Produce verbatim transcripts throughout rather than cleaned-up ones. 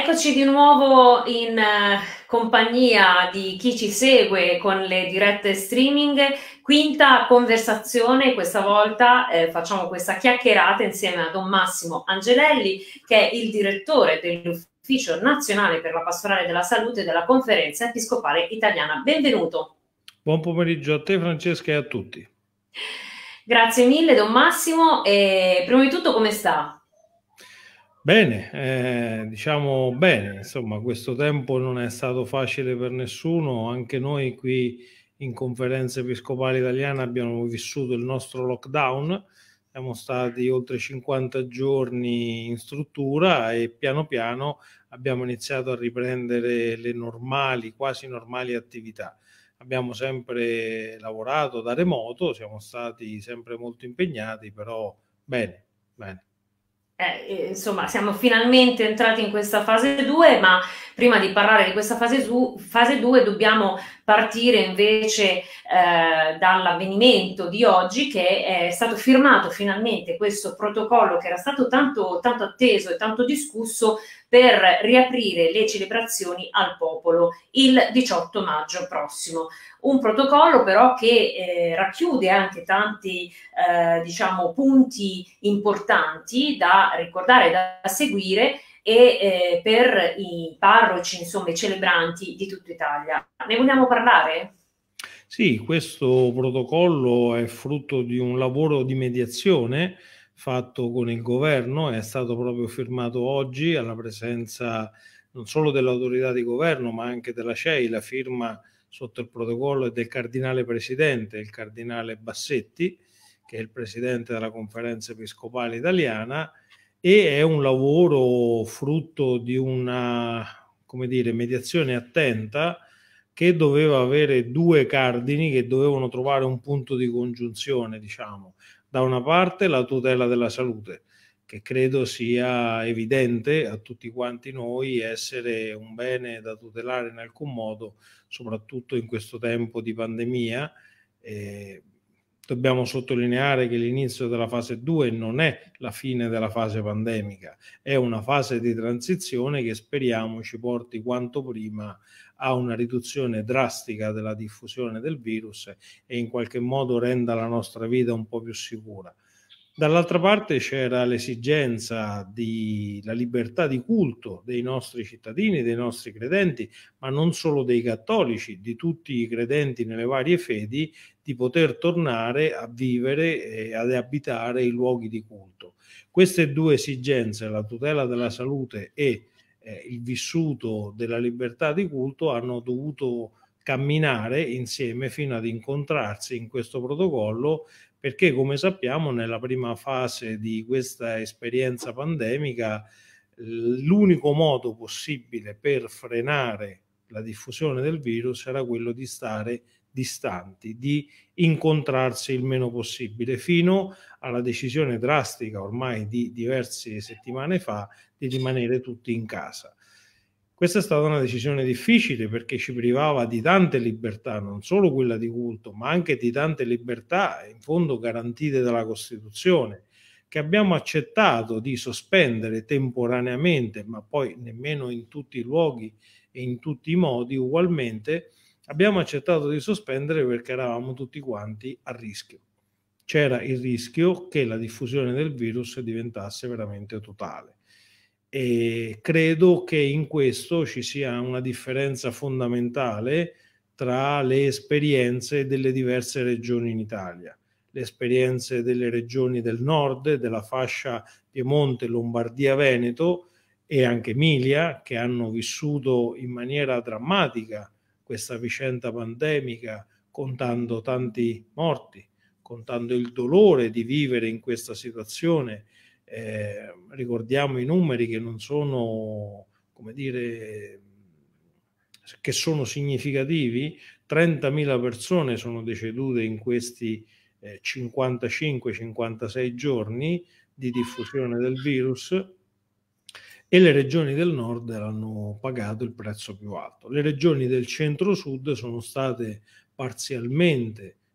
Eccoci di nuovo in eh, compagnia di chi ci segue con le dirette streaming. Quinta conversazione, questa volta eh, facciamo questa chiacchierata insieme a Don Massimo Angelelli, che è il direttore dell'Ufficio Nazionale per la Pastorale della Salute della Conferenza Episcopale Italiana. Benvenuto. Buon pomeriggio a te, Francesca, e a tutti. Grazie mille, Don Massimo. E prima di tutto, come sta? Bene, eh, diciamo bene, insomma, questo tempo non è stato facile per nessuno, anche noi qui in Conferenza Episcopale Italiana abbiamo vissuto il nostro lockdown, siamo stati oltre cinquanta giorni in struttura e piano piano abbiamo iniziato a riprendere le normali, quasi normali attività. Abbiamo sempre lavorato da remoto, siamo stati sempre molto impegnati, però bene, bene. Eh, insomma, siamo finalmente entrati in questa fase due, ma prima di parlare di questa fase, fase due dobbiamo partire invece eh, dall'avvenimento di oggi, che è stato firmato finalmente questo protocollo che era stato tanto, tanto atteso e tanto discusso per riaprire le celebrazioni al popolo il diciotto maggio prossimo. Un protocollo però che eh, racchiude anche tanti eh, diciamo, punti importanti da ricordare, da seguire e eh, per i parroci, insomma, i celebranti di tutta Italia. Ne vogliamo parlare? Sì, questo protocollo è frutto di un lavoro di mediazione fatto con il governo, è stato proprio firmato oggi alla presenza non solo dell'autorità di governo ma anche della C E I. La firma sotto il protocollo è del cardinale presidente, il cardinale Bassetti, che è il presidente della Conferenza Episcopale Italiana, e è un lavoro frutto di una, come dire, mediazione attenta che doveva avere due cardini che dovevano trovare un punto di congiunzione, diciamo. Da una parte la tutela della salute, che credo sia evidente a tutti quanti noi essere un bene da tutelare in alcun modo, soprattutto in questo tempo di pandemia. Eh, dobbiamo sottolineare che l'inizio della fase due non è la fine della fase pandemica, è una fase di transizione che speriamo ci porti quanto prima a una riduzione drastica della diffusione del virus e in qualche modo renda la nostra vita un po' più sicura. Dall'altra parte c'era l'esigenza di la libertà di culto dei nostri cittadini, dei nostri credenti, ma non solo dei cattolici, di tutti i credenti nelle varie fedi, di poter tornare a vivere e ad abitare i luoghi di culto. Queste due esigenze, la tutela della salute e eh, il vissuto della libertà di culto, hanno dovuto camminare insieme fino ad incontrarsi in questo protocollo, perché come sappiamo nella prima fase di questa esperienza pandemica l'unico modo possibile per frenare la diffusione del virus era quello di stare distanti, di incontrarsi il meno possibile, fino alla decisione drastica ormai di diverse settimane fa di rimanere tutti in casa. Questa è stata una decisione difficile perché ci privava di tante libertà, non solo quella di culto, ma anche di tante libertà in fondo garantite dalla Costituzione, che abbiamo accettato di sospendere temporaneamente, ma poi nemmeno in tutti i luoghi e in tutti i modi ugualmente, abbiamo accettato di sospendere perché eravamo tutti quanti a rischio. C'era il rischio che la diffusione del virus diventasse veramente totale. E credo che in questo ci sia una differenza fondamentale tra le esperienze delle diverse regioni in Italia. Le esperienze delle regioni del nord, della fascia Piemonte, Lombardia, Veneto e anche Emilia, che hanno vissuto in maniera drammatica questa vicenda pandemica, contando tanti morti, contando il dolore di vivere in questa situazione. Eh, ricordiamo i numeri che non sono, come dire, che sono significativi. trentamila persone sono decedute in questi eh, cinquantacinque cinquantasei giorni di diffusione del virus e le regioni del nord hanno pagato il prezzo più alto. Le regioni del centro-sud sono state parzialmente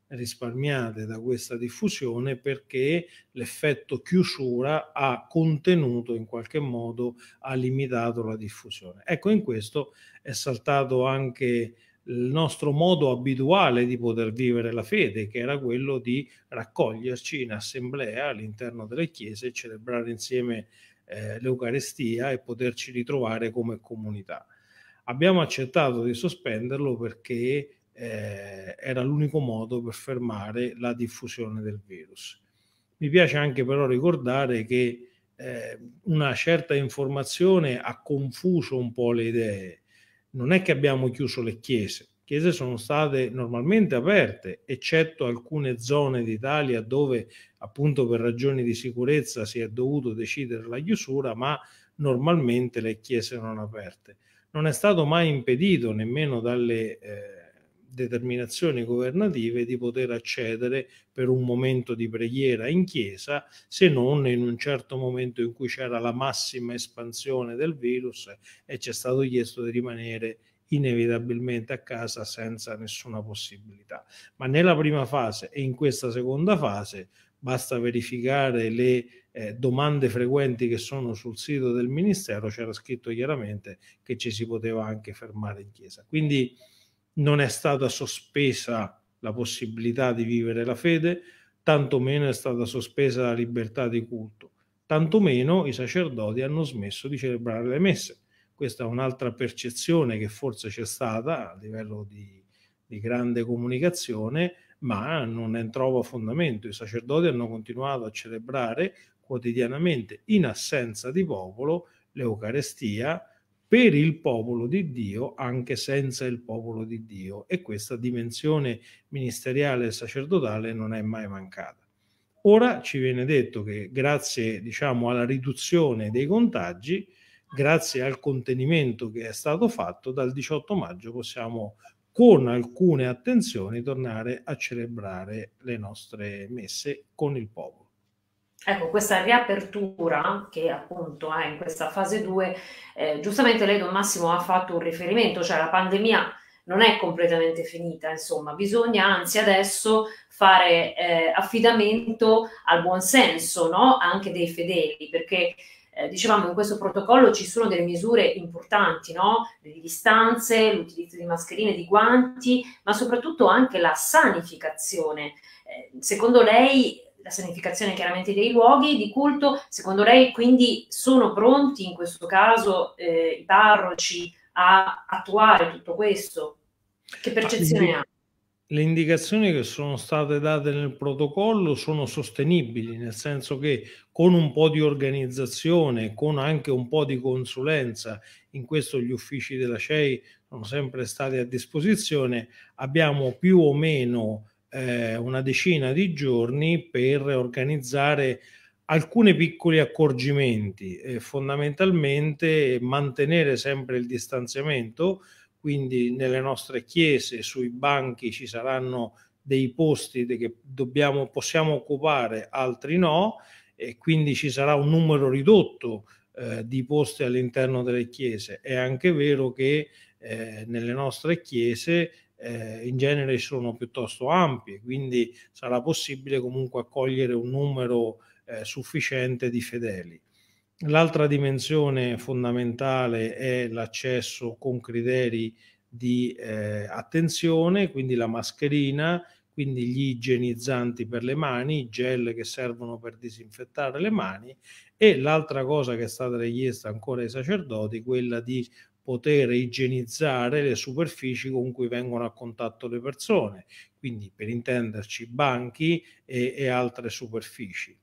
risparmiate da questa diffusione, perché l'effetto chiusura ha contenuto in qualche modo, ha limitato la diffusione. Ecco, in questo è saltato anche il nostro modo abituale di poter vivere la fede, che era quello di raccoglierci in assemblea all'interno delle chiese, celebrare insieme eh, l'Eucarestia e poterci ritrovare come comunità. Abbiamo accettato di sospenderlo perché eh, era l'unico modo per fermare la diffusione del virus. Mi piace anche però ricordare che eh, una certa informazione ha confuso un po' le idee. Non è che abbiamo chiuso le chiese, le chiese sono state normalmente aperte, eccetto alcune zone d'Italia dove appunto per ragioni di sicurezza si è dovuto decidere la chiusura, ma normalmente le chiese erano aperte. Non è stato mai impedito nemmeno dalle eh, determinazioni governative di poter accedere per un momento di preghiera in chiesa, se non in un certo momento in cui c'era la massima espansione del virus e ci è stato chiesto di rimanere inevitabilmente a casa senza nessuna possibilità. Ma nella prima fase e in questa seconda fase basta verificare le eh, domande frequenti che sono sul sito del Ministero, c'era scritto chiaramente che ci si poteva anche fermare in chiesa. Quindi non è stata sospesa la possibilità di vivere la fede, tantomeno è stata sospesa la libertà di culto, tantomeno i sacerdoti hanno smesso di celebrare le messe. Questa è un'altra percezione che forse c'è stata a livello di, di grande comunicazione, ma non ne trova fondamento. I sacerdoti hanno continuato a celebrare quotidianamente, in assenza di popolo, l'Eucarestia per il popolo di Dio, anche senza il popolo di Dio, e questa dimensione ministeriale e sacerdotale non è mai mancata. Ora ci viene detto che grazie, diciamo, alla riduzione dei contagi, grazie al contenimento che è stato fatto, dal diciotto maggio possiamo con alcune attenzioni tornare a celebrare le nostre messe con il popolo. Ecco, questa riapertura che appunto è in questa fase due, eh, giustamente lei, Don Massimo, ha fatto un riferimento, cioè la pandemia non è completamente finita, insomma, bisogna anzi adesso fare eh, affidamento al buon senso, no? Anche dei fedeli, perché eh, dicevamo in questo protocollo ci sono delle misure importanti, no? Le distanze, l'utilizzo di mascherine, di guanti, ma soprattutto anche la sanificazione. Eh, secondo lei la sanificazione chiaramente dei luoghi di culto, secondo lei quindi sono pronti in questo caso eh, i parroci a attuare tutto questo? Che percezione ha? Le indicazioni che sono state date nel protocollo sono sostenibili, nel senso che con un po' di organizzazione, con anche un po' di consulenza, in questo gli uffici della C E I sono sempre stati a disposizione, abbiamo più o meno eh, una decina di giorni per organizzare alcuni piccoli accorgimenti, eh, fondamentalmente mantenere sempre il distanziamento. Quindi nelle nostre chiese, sui banchi ci saranno dei posti che dobbiamo, possiamo occupare, altri no, e quindi ci sarà un numero ridotto eh, di posti all'interno delle chiese. È anche vero che eh, nelle nostre chiese eh, in genere sono piuttosto ampie, quindi sarà possibile comunque accogliere un numero eh, sufficiente di fedeli. L'altra dimensione fondamentale è l'accesso con criteri di eh, attenzione, quindi la mascherina, quindi gli igienizzanti per le mani, i gel che servono per disinfettare le mani, e l'altra cosa che è stata richiesta ancora ai sacerdoti, quella di poter igienizzare le superfici con cui vengono a contatto le persone, quindi per intenderci banchi e, e altre superfici.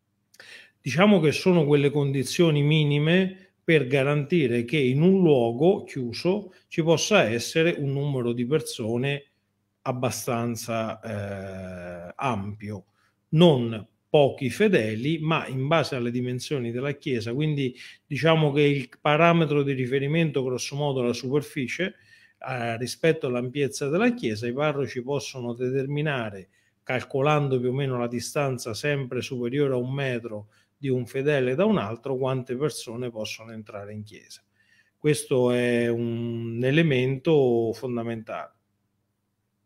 Diciamo che sono quelle condizioni minime per garantire che in un luogo chiuso ci possa essere un numero di persone abbastanza eh, ampio, non pochi fedeli, ma in base alle dimensioni della chiesa. Quindi diciamo che il parametro di riferimento, grosso modo, la superficie eh, rispetto all'ampiezza della chiesa, i parroci possono determinare, calcolando più o meno la distanza sempre superiore a un metro di un fedele da un altro, quante persone possono entrare in chiesa. Questo è un elemento fondamentale.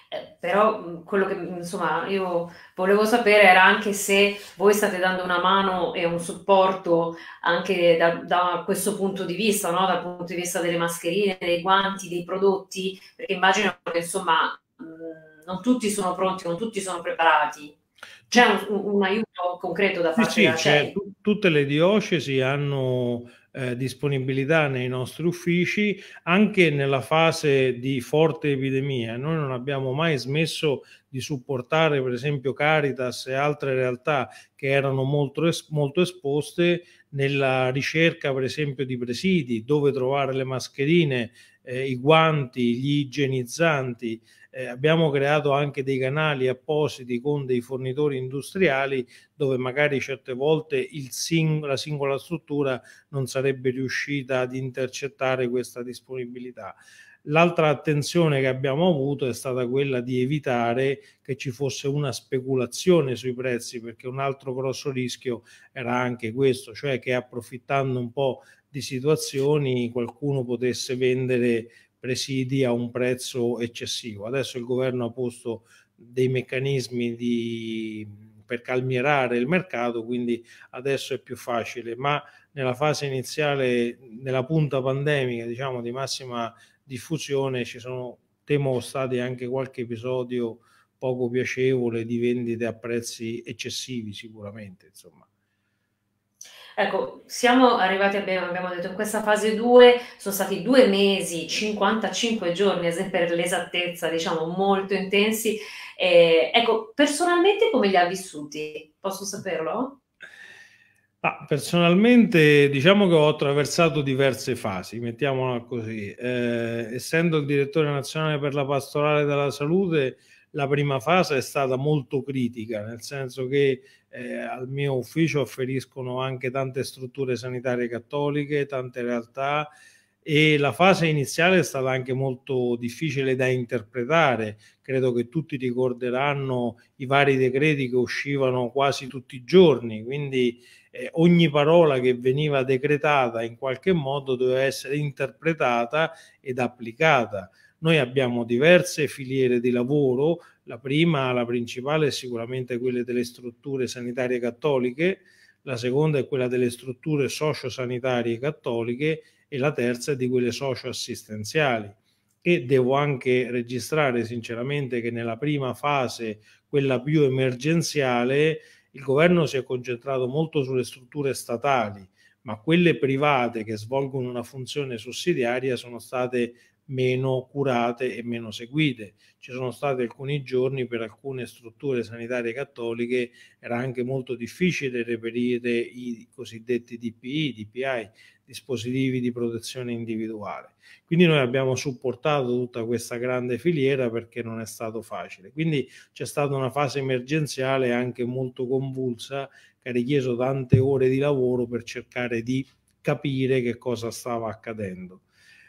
Eh, però mh, quello che insomma io volevo sapere era anche se voi state dando una mano e un supporto anche da, da questo punto di vista, no? Dal punto di vista delle mascherine, dei guanti, dei prodotti, perché immagino che insomma mh, non tutti sono pronti, non tutti sono preparati. C'è Tut- un, un aiuto concreto da Sì, parte sì, della c'è, C E I? tu- tutte le diocesi hanno eh, disponibilità nei nostri uffici anche nella fase di forte epidemia. Noi non abbiamo mai smesso di supportare, per esempio, Caritas e altre realtà che erano molto, es- molto esposte nella ricerca, per esempio, di presidi, dove trovare le mascherine, eh, i guanti, gli igienizzanti. Eh, abbiamo creato anche dei canali appositi con dei fornitori industriali dove magari certe volte il sing- la singola struttura non sarebbe riuscita ad intercettare questa disponibilità. L'altra attenzione che abbiamo avuto è stata quella di evitare che ci fosse una speculazione sui prezzi, perché un altro grosso rischio era anche questo, cioè che approfittando un po' di situazioni qualcuno potesse vendere presidi a un prezzo eccessivo. Adesso il governo ha posto dei meccanismi di, per calmierare il mercato, quindi adesso è più facile, ma nella fase iniziale, nella punta pandemica, diciamo di massima diffusione, ci sono, temo, stati anche qualche episodio poco piacevole di vendite a prezzi eccessivi sicuramente, insomma. Ecco, siamo arrivati, abbiamo, abbiamo detto, in questa fase due, sono stati due mesi, cinquantacinque giorni per l'esattezza, diciamo, molto intensi. Eh, ecco, personalmente come li ha vissuti? Posso saperlo? Ah, personalmente diciamo che ho attraversato diverse fasi, mettiamola così. Eh, essendo il direttore nazionale per la pastorale della salute, la prima fase è stata molto critica, nel senso che eh, al mio ufficio afferiscono anche tante strutture sanitarie cattoliche, tante realtà, e la fase iniziale è stata anche molto difficile da interpretare. Credo che tutti ricorderanno i vari decreti che uscivano quasi tutti i giorni, quindi eh, ogni parola che veniva decretata in qualche modo doveva essere interpretata ed applicata. Noi abbiamo diverse filiere di lavoro, la prima, la principale è sicuramente quella delle strutture sanitarie cattoliche, la seconda è quella delle strutture sociosanitarie cattoliche e la terza è di quelle socioassistenziali. E devo anche registrare sinceramente che nella prima fase, quella più emergenziale, il governo si è concentrato molto sulle strutture statali, ma quelle private che svolgono una funzione sussidiaria sono state meno curate e meno seguite. Ci sono stati alcuni giorni per alcune strutture sanitarie cattoliche, era anche molto difficile reperire i cosiddetti D P I, D P I, dispositivi di protezione individuale. Quindi noi abbiamo supportato tutta questa grande filiera perché non è stato facile. Quindi c'è stata una fase emergenziale anche molto convulsa che ha richiesto tante ore di lavoro per cercare di capire che cosa stava accadendo.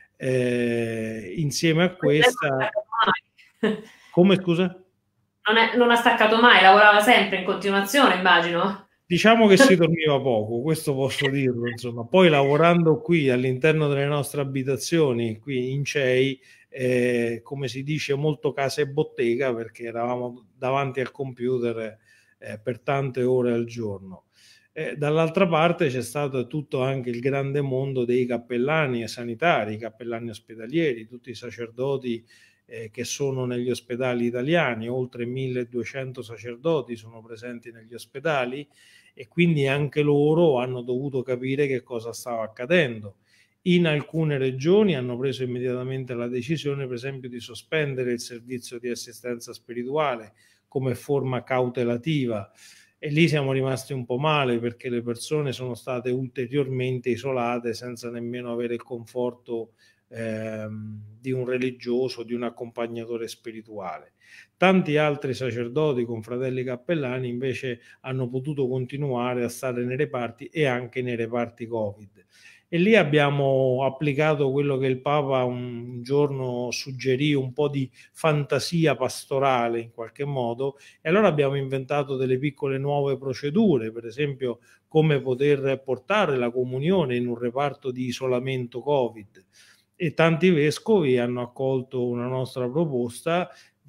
Eh, insieme a Quindi lei non ha questa, staccato mai. come scusa? Non, è- non ha staccato mai, lavorava sempre in continuazione, immagino. Diciamo che si dormiva poco, questo posso dirlo, insomma. Poi lavorando qui all'interno delle nostre abitazioni, qui in C E I, eh, come si dice, molto casa e bottega, perché eravamo davanti al computer eh, per tante ore al giorno. Eh, dall'altra parte c'è stato tutto anche il grande mondo dei cappellani sanitari, i cappellani ospedalieri, tutti i sacerdoti eh, che sono negli ospedali italiani, oltre milleduecento sacerdoti sono presenti negli ospedali e quindi anche loro hanno dovuto capire che cosa stava accadendo. In alcune regioni hanno preso immediatamente la decisione, per esempio, di sospendere il servizio di assistenza spirituale come forma cautelativa e lì siamo rimasti un po' male perché le persone sono state ulteriormente isolate senza nemmeno avere il conforto ehm, di un religioso, di un accompagnatore spirituale. Tanti altri sacerdoti, confratelli cappellani, invece hanno potuto continuare a stare nei reparti e anche nei reparti Covid. E lì abbiamo applicato quello che il Papa un giorno suggerì, un po' di fantasia pastorale in qualche modo, e allora abbiamo inventato delle piccole nuove procedure, per esempio come poter portare la comunione in un reparto di isolamento Covid. E tanti vescovi hanno accolto una nostra proposta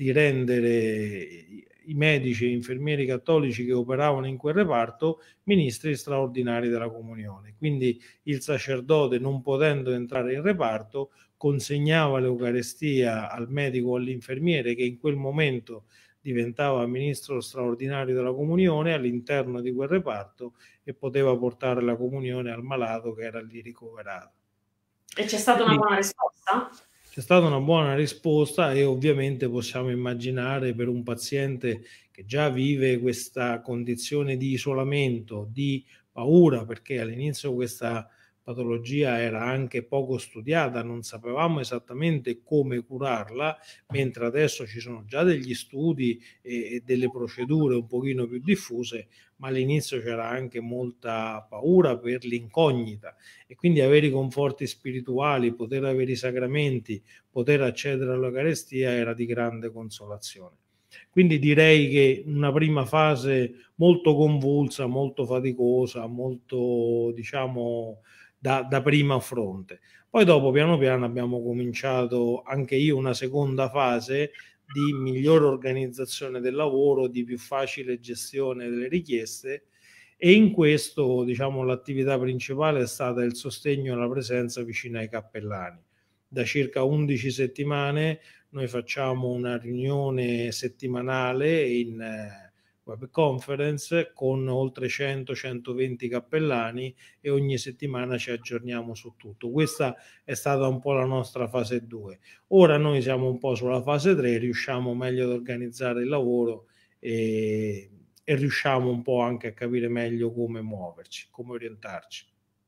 di rendere i medici e infermieri cattolici che operavano in quel reparto ministri straordinari della comunione. Quindi il sacerdote, non potendo entrare in reparto, consegnava l'Eucarestia al medico o all'infermiere che in quel momento diventava ministro straordinario della comunione all'interno di quel reparto e poteva portare la comunione al malato che era lì ricoverato. E c'è stata Quindi, una buona risposta? C'è stata una buona risposta e ovviamente possiamo immaginare per un paziente che già vive questa condizione di isolamento, di paura, perché all'inizio questa patologia era anche poco studiata, non sapevamo esattamente come curarla, mentre adesso ci sono già degli studi e, e delle procedure un pochino più diffuse, ma all'inizio c'era anche molta paura per l'incognita e quindi avere i conforti spirituali, poter avere i sacramenti, poter accedere all'Eucarestia era di grande consolazione. Quindi direi che una prima fase molto convulsa, molto faticosa, molto, diciamo, da, da prima fronte. Poi dopo, piano piano, abbiamo cominciato anche io una seconda fase di migliore organizzazione del lavoro, di più facile gestione delle richieste, e in questo, diciamo, l'attività principale è stata il sostegno alla presenza vicino ai cappellani. Da circa undici settimane noi facciamo una riunione settimanale in eh, web conference con oltre cento centoventi cappellani e ogni settimana ci aggiorniamo su tutto. Questa è stata un po' la nostra fase due. Ora noi siamo un po' sulla fase tre, riusciamo meglio ad organizzare il lavoro e, e riusciamo un po' anche a capire meglio come muoverci, come orientarci.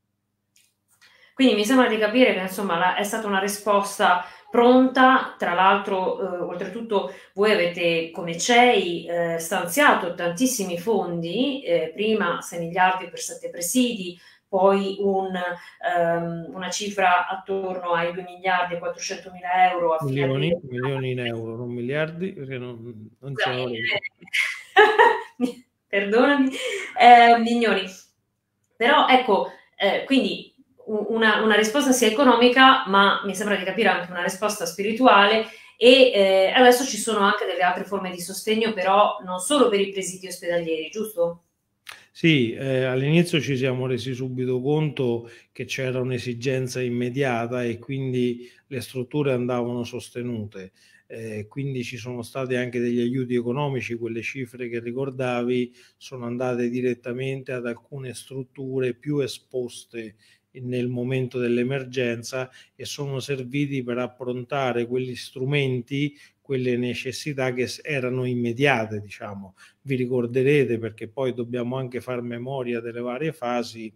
Quindi mi sembra di capire che insomma la, è stata una risposta pronta, tra l'altro eh, oltretutto voi avete come C E I eh, stanziato tantissimi fondi, eh, prima sei miliardi per sette presidi, poi un, um, una cifra attorno ai due miliardi e quattrocentomila euro a fine milioni, aprile. milioni in euro, non miliardi, perché non, non c'è perdonami, eh, milioni. Però ecco, eh, quindi una, una risposta sia economica, ma mi sembra di capire anche una risposta spirituale, e eh, adesso ci sono anche delle altre forme di sostegno, però non solo per i presidi ospedalieri, giusto? Sì, eh, all'inizio ci siamo resi subito conto che c'era un'esigenza immediata e quindi le strutture andavano sostenute. Eh, quindi ci sono stati anche degli aiuti economici, quelle cifre che ricordavi sono andate direttamente ad alcune strutture più esposte nel momento dell'emergenza e sono serviti per approntare quegli strumenti, quelle necessità che erano immediate, diciamo. Vi ricorderete, perché poi dobbiamo anche far memoria delle varie fasi,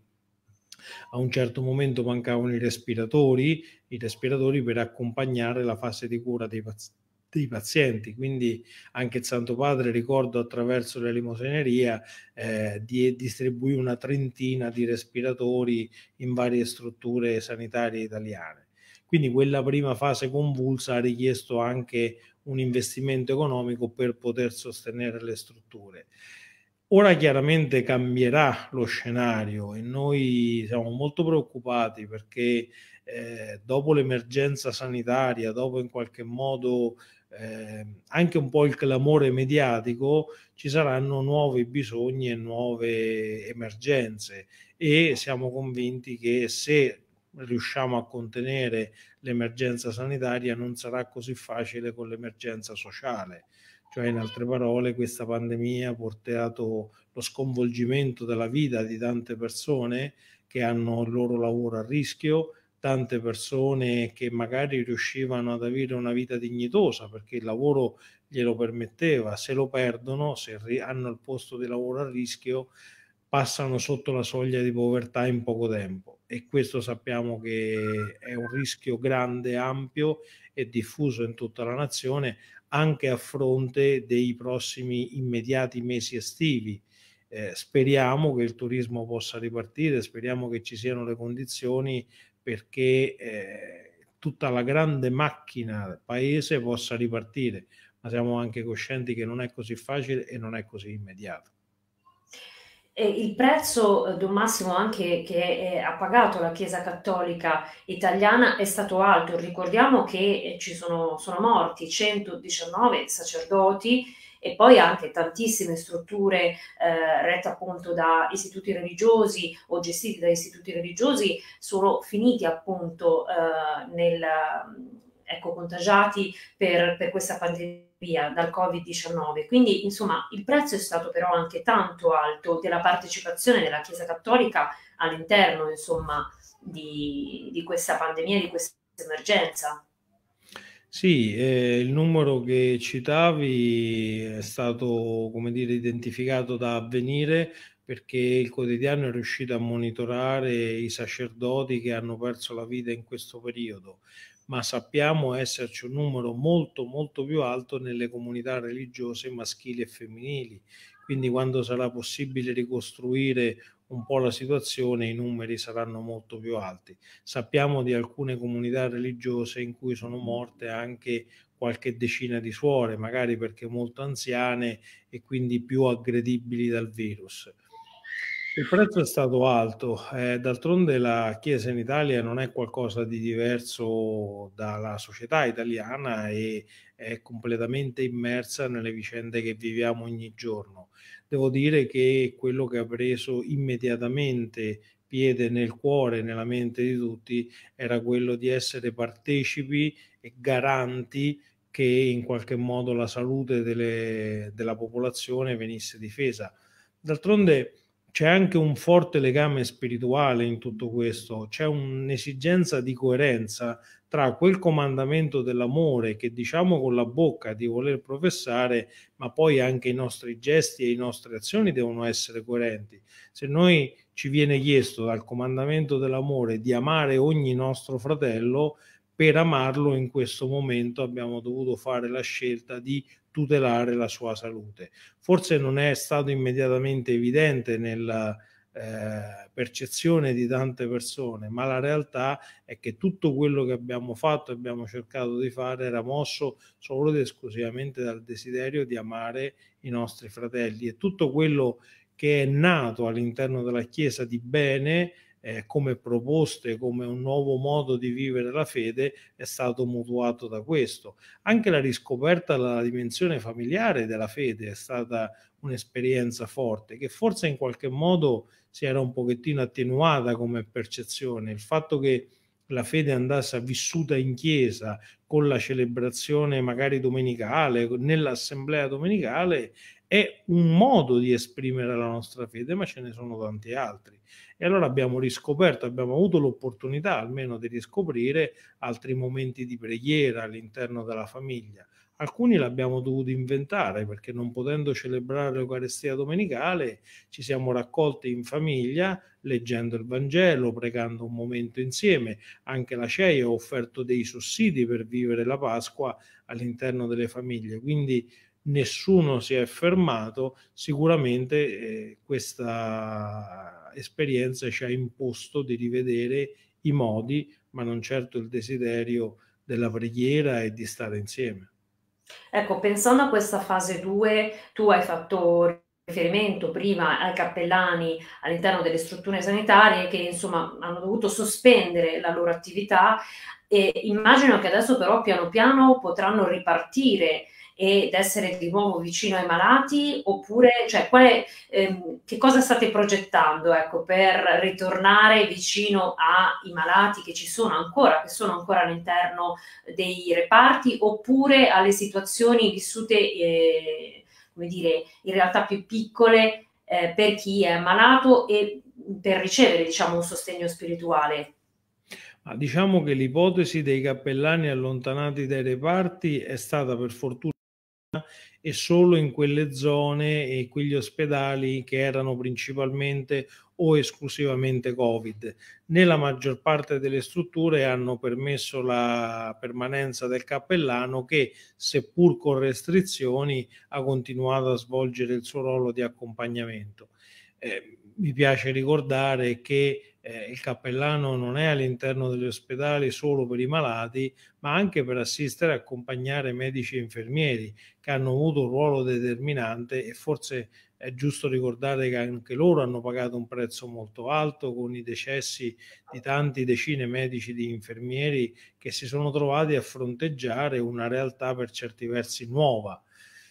a un certo momento mancavano i respiratori, i respiratori per accompagnare la fase di cura dei pazienti dei pazienti, quindi anche il Santo Padre, ricordo, attraverso l'elemosineria eh, di, distribuì una trentina di respiratori in varie strutture sanitarie italiane. Quindi quella prima fase convulsa ha richiesto anche un investimento economico per poter sostenere le strutture. Ora chiaramente cambierà lo scenario e noi siamo molto preoccupati perché eh, dopo l'emergenza sanitaria, dopo in qualche modo eh, anche un po' il clamore mediatico, ci saranno nuovi bisogni e nuove emergenze e siamo convinti che se riusciamo a contenere l'emergenza sanitaria non sarà così facile con l'emergenza sociale. Cioè, in altre parole, questa pandemia ha portato lo sconvolgimento della vita di tante persone che hanno il loro lavoro a rischio, tante persone che magari riuscivano ad avere una vita dignitosa perché il lavoro glielo permetteva, se lo perdono, se hanno il posto di lavoro a rischio, passano sotto la soglia di povertà in poco tempo, e questo sappiamo che è un rischio grande, ampio e diffuso in tutta la nazione, anche a fronte dei prossimi immediati mesi estivi. Eh, speriamo che il turismo possa ripartire, speriamo che ci siano le condizioni perché eh, tutta la grande macchina paese possa ripartire, ma siamo anche coscienti che non è così facile e non è così immediato. E il prezzo, Don Massimo, anche che è, ha pagato la Chiesa Cattolica Italiana è stato alto. Ricordiamo che ci sono, sono morti centodiciannove sacerdoti e poi anche tantissime strutture eh, rette appunto da istituti religiosi o gestiti da istituti religiosi sono finiti appunto eh, nel, ecco, contagiati per, per questa pandemia dal covid diciannove. Quindi insomma il prezzo è stato però anche tanto alto della partecipazione della Chiesa Cattolica all'interno insomma di, di questa pandemia, di questa emergenza. Sì, eh, il numero che citavi è stato, come dire, identificato da Avvenire, perché il quotidiano è riuscito a monitorare i sacerdoti che hanno perso la vita in questo periodo, ma sappiamo esserci un numero molto molto più alto nelle comunità religiose maschili e femminili. Quindi quando sarà possibile ricostruire un po' la situazione, i numeri saranno molto più alti. Sappiamo di alcune comunità religiose in cui sono morte anche qualche decina di suore, magari perché molto anziane e quindi più aggredibili dal virus. Il prezzo è stato alto, eh, d'altronde la Chiesa in Italia non è qualcosa di diverso dalla società italiana e è completamente immersa nelle vicende che viviamo ogni giorno. Devo dire che quello che ha preso immediatamente piede nel cuore, nella mente di tutti, era quello di essere partecipi e garanti che in qualche modo la salute delle, della popolazione venisse difesa. D'altronde c'è anche un forte legame spirituale in tutto questo, c'è un'esigenza di coerenza tra quel comandamento dell'amore che diciamo con la bocca di voler professare, ma poi anche i nostri gesti e le nostre azioni devono essere coerenti. Se noi ci viene chiesto dal comandamento dell'amore di amare ogni nostro fratello, per amarlo in questo momento abbiamo dovuto fare la scelta di tutelare la sua salute. Forse non è stato immediatamente evidente nella eh, percezione di tante persone, ma la realtà è che tutto quello che abbiamo fatto e abbiamo cercato di fare era mosso solo ed esclusivamente dal desiderio di amare i nostri fratelli, e tutto quello che è nato all'interno della Chiesa di bene, Eh, come proposte, come un nuovo modo di vivere la fede, è stato mutuato da questo. Anche la riscoperta della dimensione familiare della fede è stata un'esperienza forte, che forse in qualche modo si era un pochettino attenuata come percezione. Il fatto che la fede andasse vissuta in chiesa con la celebrazione magari domenicale, nell'assemblea domenicale, è un modo di esprimere la nostra fede, ma ce ne sono tanti altri. E allora abbiamo riscoperto, abbiamo avuto l'opportunità almeno di riscoprire altri momenti di preghiera all'interno della famiglia. Alcuni l'abbiamo dovuto inventare perché, non potendo celebrare l'Eucaristia domenicale, ci siamo raccolti in famiglia leggendo il Vangelo, pregando un momento insieme. Anche la C E I ha offerto dei sussidi per vivere la Pasqua all'interno delle famiglie, quindi nessuno si è fermato. Sicuramente eh, questa esperienza ci ha imposto di rivedere i modi, ma non certo il desiderio della preghiera e di stare insieme. Ecco, pensando a questa fase due, tu hai fatto riferimento prima ai cappellani all'interno delle strutture sanitarie che insomma hanno dovuto sospendere la loro attività, e immagino che adesso però piano piano potranno ripartire ed essere di nuovo vicino ai malati, oppure cioè, quale, ehm, che cosa state progettando, ecco, per ritornare vicino ai malati che ci sono ancora, che sono ancora all'interno dei reparti, oppure alle situazioni vissute eh, come dire, in realtà più piccole eh, per chi è ammalato e per ricevere, diciamo, un sostegno spirituale? Ma diciamo che l'ipotesi dei cappellani allontanati dai reparti è stata per fortuna e solo in quelle zone e quegli ospedali che erano principalmente o esclusivamente Covid. Nella maggior parte delle strutture hanno permesso la permanenza del cappellano che, seppur con restrizioni, ha continuato a svolgere il suo ruolo di accompagnamento. Eh, mi piace ricordare che eh, il cappellano non è all'interno degli ospedali solo per i malati, ma anche per assistere e accompagnare medici e infermieri che hanno avuto un ruolo determinante, e forse è giusto ricordare che anche loro hanno pagato un prezzo molto alto con i decessi di tanti decine medici di infermieri che si sono trovati a fronteggiare una realtà per certi versi nuova.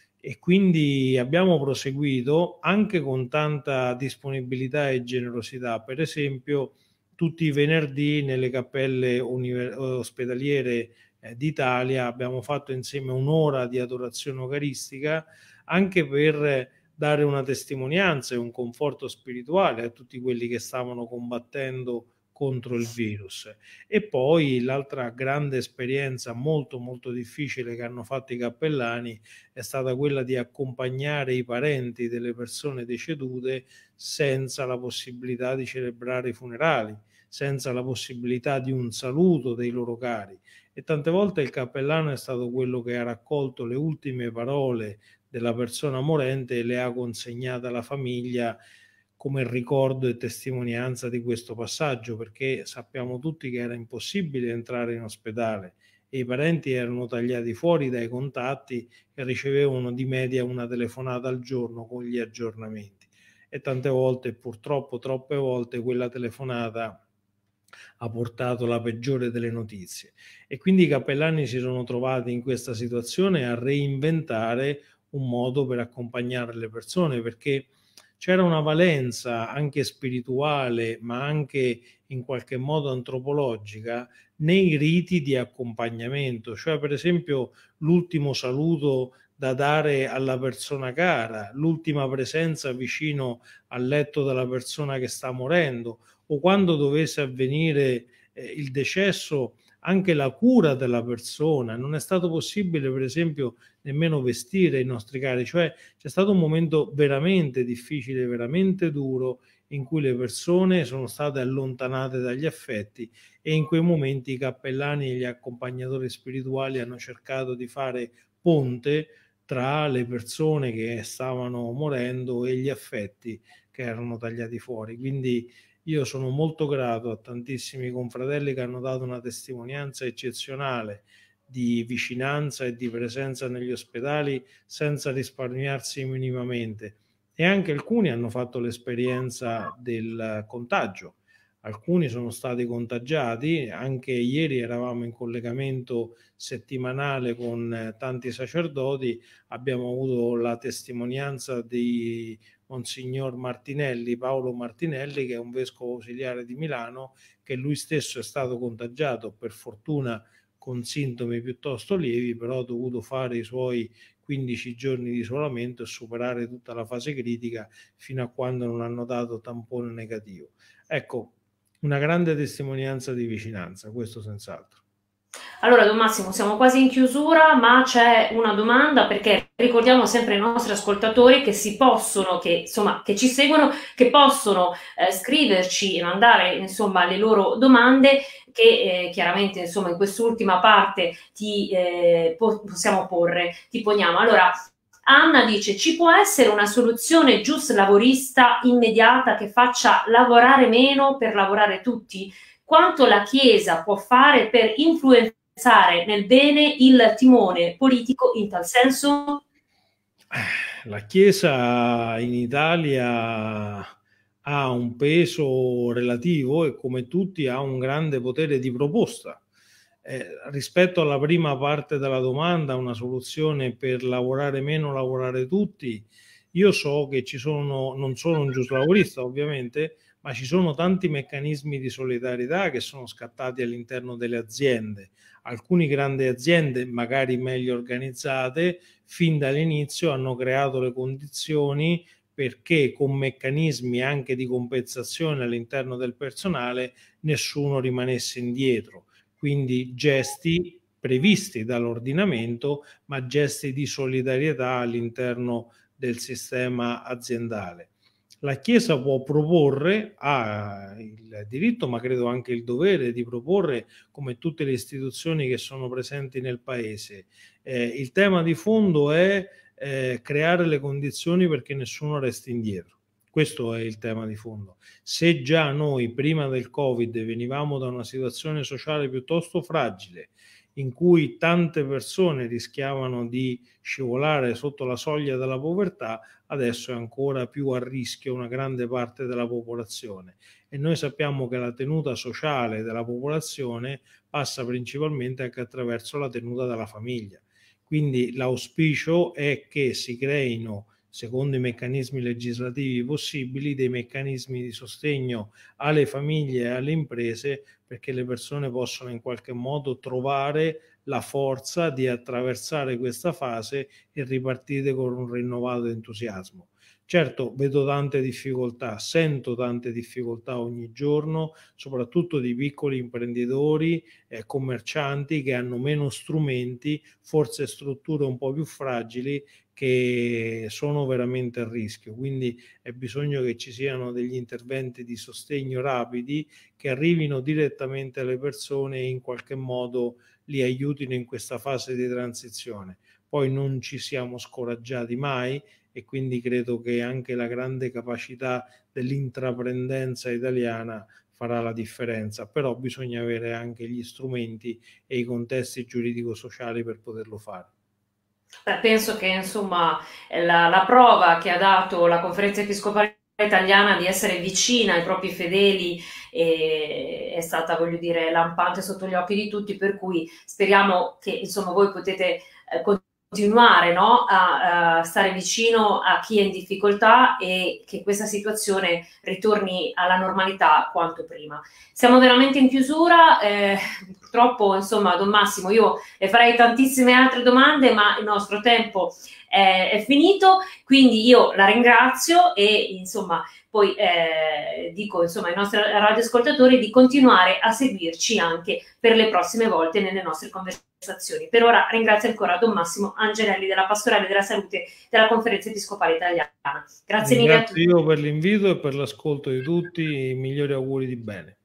E quindi abbiamo proseguito anche con tanta disponibilità e generosità. Per esempio, tutti i venerdì nelle cappelle univer- ospedaliere eh, d'Italia abbiamo fatto insieme un'ora di adorazione eucaristica, anche per dare una testimonianza e un conforto spirituale a tutti quelli che stavano combattendo contro il virus. E poi l'altra grande esperienza molto molto difficile che hanno fatto i cappellani è stata quella di accompagnare i parenti delle persone decedute senza la possibilità di celebrare i funerali, senza la possibilità di un saluto dei loro cari. E tante volte il cappellano è stato quello che ha raccolto le ultime parole della persona morente e le ha consegnate alla famiglia come ricordo e testimonianza di questo passaggio, perché sappiamo tutti che era impossibile entrare in ospedale e i parenti erano tagliati fuori dai contatti e ricevevano di media una telefonata al giorno con gli aggiornamenti. E tante volte, purtroppo troppe volte, quella telefonata ha portato la peggiore delle notizie. E quindi i cappellani si sono trovati in questa situazione a reinventare un modo per accompagnare le persone, perché c'era una valenza anche spirituale, ma anche in qualche modo antropologica nei riti di accompagnamento, cioè per esempio l'ultimo saluto da dare alla persona cara, l'ultima presenza vicino al letto della persona che sta morendo, o quando dovesse avvenire eh, il decesso, anche la cura della persona. Non è stato possibile, per esempio, nemmeno vestire i nostri cari, cioè c'è stato un momento veramente difficile, veramente duro, in cui le persone sono state allontanate dagli affetti e in quei momenti i cappellani e gli accompagnatori spirituali hanno cercato di fare ponte tra le persone che stavano morendo e gli affetti che erano tagliati fuori. Quindi io sono molto grato a tantissimi confratelli che hanno dato una testimonianza eccezionale di vicinanza e di presenza negli ospedali senza risparmiarsi minimamente, e anche alcuni hanno fatto l'esperienza del contagio. Alcuni sono stati contagiati, anche ieri eravamo in collegamento settimanale con tanti sacerdoti, abbiamo avuto la testimonianza di Monsignor Martinelli, Paolo Martinelli, che è un vescovo ausiliare di Milano, che lui stesso è stato contagiato, per fortuna con sintomi piuttosto lievi, però ha dovuto fare i suoi quindici giorni di isolamento e superare tutta la fase critica fino a quando non hanno dato tampone negativo. Ecco, una grande testimonianza di vicinanza, questo senz'altro. Allora, Don Massimo, siamo quasi in chiusura, ma c'è una domanda, perché ricordiamo sempre ai nostri ascoltatori che si possono, che insomma, che ci seguono, che possono eh, scriverci e mandare insomma le loro domande, che eh, chiaramente insomma in quest'ultima parte ti eh, po- possiamo porre, ti poniamo. Allora, Anna dice: ci può essere una soluzione giusto lavorista immediata che faccia lavorare meno per lavorare tutti? Quanto la Chiesa può fare per influenzare nel bene il timone politico in tal senso? La Chiesa in Italia ha un peso relativo e come tutti ha un grande potere di proposta. Eh, rispetto alla prima parte della domanda, una soluzione per lavorare meno, lavorare tutti, io so che ci sono, non sono un giuslavorista ovviamente, ma ci sono tanti meccanismi di solidarietà che sono scattati all'interno delle aziende. Alcune grandi aziende, magari meglio organizzate, fin dall'inizio hanno creato le condizioni perché con meccanismi anche di compensazione all'interno del personale nessuno rimanesse indietro. Quindi gesti previsti dall'ordinamento, ma gesti di solidarietà all'interno del sistema aziendale. La Chiesa può proporre, ha il diritto, ma credo anche il dovere di proporre, come tutte le istituzioni che sono presenti nel Paese. Eh, il tema di fondo è eh, creare le condizioni perché nessuno resti indietro. Questo è il tema di fondo. Se già noi prima del Covid venivamo da una situazione sociale piuttosto fragile, in cui tante persone rischiavano di scivolare sotto la soglia della povertà, adesso è ancora più a rischio una grande parte della popolazione. E noi sappiamo che la tenuta sociale della popolazione passa principalmente anche attraverso la tenuta della famiglia. Quindi l'auspicio è che si creino, secondo i meccanismi legislativi possibili, dei meccanismi di sostegno alle famiglie e alle imprese, perché le persone possano in qualche modo trovare la forza di attraversare questa fase e ripartire con un rinnovato entusiasmo. Certo, vedo tante difficoltà, sento tante difficoltà ogni giorno, soprattutto di piccoli imprenditori e commercianti che hanno meno strumenti, forse strutture un po' più fragili, che sono veramente a rischio. Quindi è bisogno che ci siano degli interventi di sostegno rapidi che arrivino direttamente alle persone e in qualche modo li aiutino in questa fase di transizione. Poi non ci siamo scoraggiati mai e quindi credo che anche la grande capacità dell'intraprendenza italiana farà la differenza, però bisogna avere anche gli strumenti e i contesti giuridico-sociali per poterlo fare. Beh, penso che insomma la, la prova che ha dato la Conferenza Episcopale Italiana di essere vicina ai propri fedeli eh, è stata, voglio dire, lampante sotto gli occhi di tutti, per cui speriamo che insomma voi potete eh, continuare, no, a, a stare vicino a chi è in difficoltà e che questa situazione ritorni alla normalità quanto prima. Siamo veramente in chiusura, eh, purtroppo insomma Don Massimo, io le farei tantissime altre domande, ma il nostro tempo è, è finito, quindi io la ringrazio e insomma poi eh, dico insomma ai nostri radioascoltatori di continuare a seguirci anche per le prossime volte nelle nostre conversazioni. Per ora ringrazio ancora Don Massimo Angelelli della Pastorale della Salute della Conferenza Episcopale Italiana. Grazie mille a tutti. Ringrazio io per l'invito e per l'ascolto di tutti, i migliori auguri di bene.